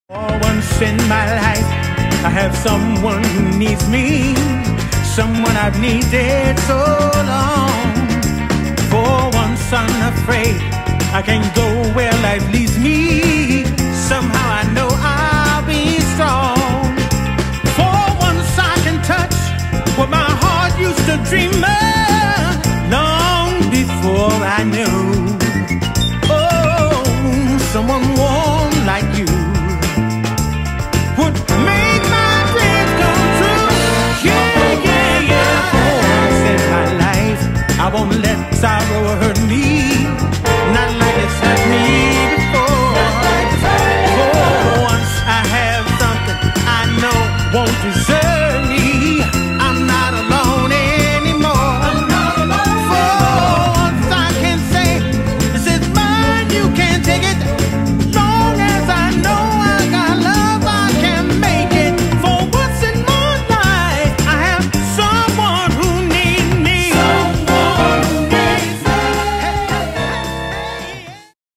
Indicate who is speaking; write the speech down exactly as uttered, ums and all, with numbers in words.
Speaker 1: For once in my life, I have someone who needs me, someone I've needed so long. For once unafraid, I can go where life leads me. Somehow I know I'll be strong. For once I can touch what my heart used to dream of.